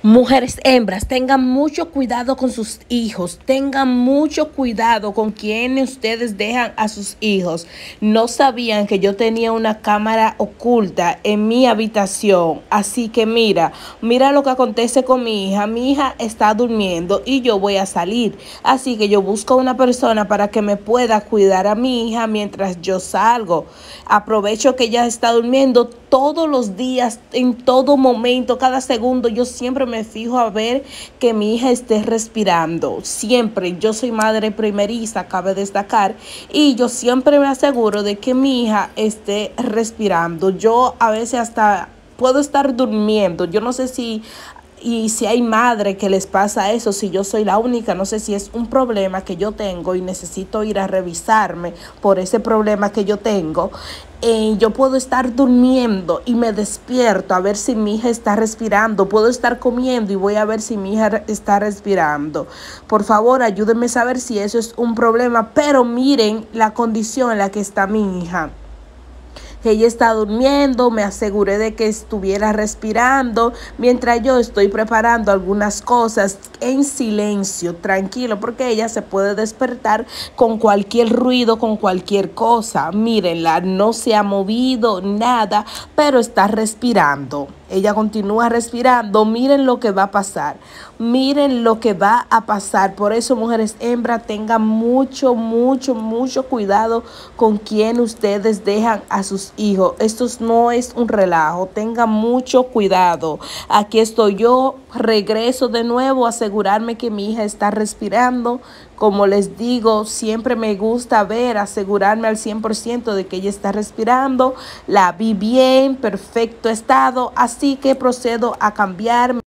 Mujeres hembras, tengan mucho cuidado con sus hijos, tengan mucho cuidado con quienes ustedes dejan a sus hijos. No sabían que yo tenía una cámara oculta en mi habitación, así que mira lo que acontece con mi hija. Mi hija está durmiendo y yo voy a salir, así que yo busco una persona para que me pueda cuidar a mi hija mientras yo salgo. Aprovecho que ella está durmiendo todos los días, en todo momento, cada segundo. Yo siempre me fijo a ver que mi hija esté respirando. Siempre, yo soy madre primeriza, cabe destacar, y yo siempre me aseguro de que mi hija esté respirando. Yo a veces hasta puedo estar durmiendo. Yo no sé si hay madre que les pasa eso, si yo soy la única, no sé si es un problema que yo tengo y necesito ir a revisarme por ese problema que yo tengo. Yo puedo estar durmiendo y me despierto a ver si mi hija está respirando. Puedo estar comiendo y voy a ver si mi hija está respirando. Por favor, ayúdenme a saber si eso es un problema. Pero miren la condición en la que está mi hija. Que ella está durmiendo, me aseguré de que estuviera respirando mientras yo estoy preparando algunas cosas en silencio, tranquilo, porque ella se puede despertar con cualquier ruido, con cualquier cosa. Mírenla, no se ha movido nada, pero está respirando. Ella continúa respirando. Miren lo que va a pasar. Miren lo que va a pasar. Por eso, mujeres hembras, tengan mucho cuidado con quien ustedes dejan a sus hijos. Esto no es un relajo. Tengan mucho cuidado. Aquí estoy yo. Regreso de nuevo a asegurarme que mi hija está respirando. Como les digo, siempre me gusta asegurarme al 100% de que ella está respirando. La vi bien, perfecto estado. Así que procedo a cambiarme.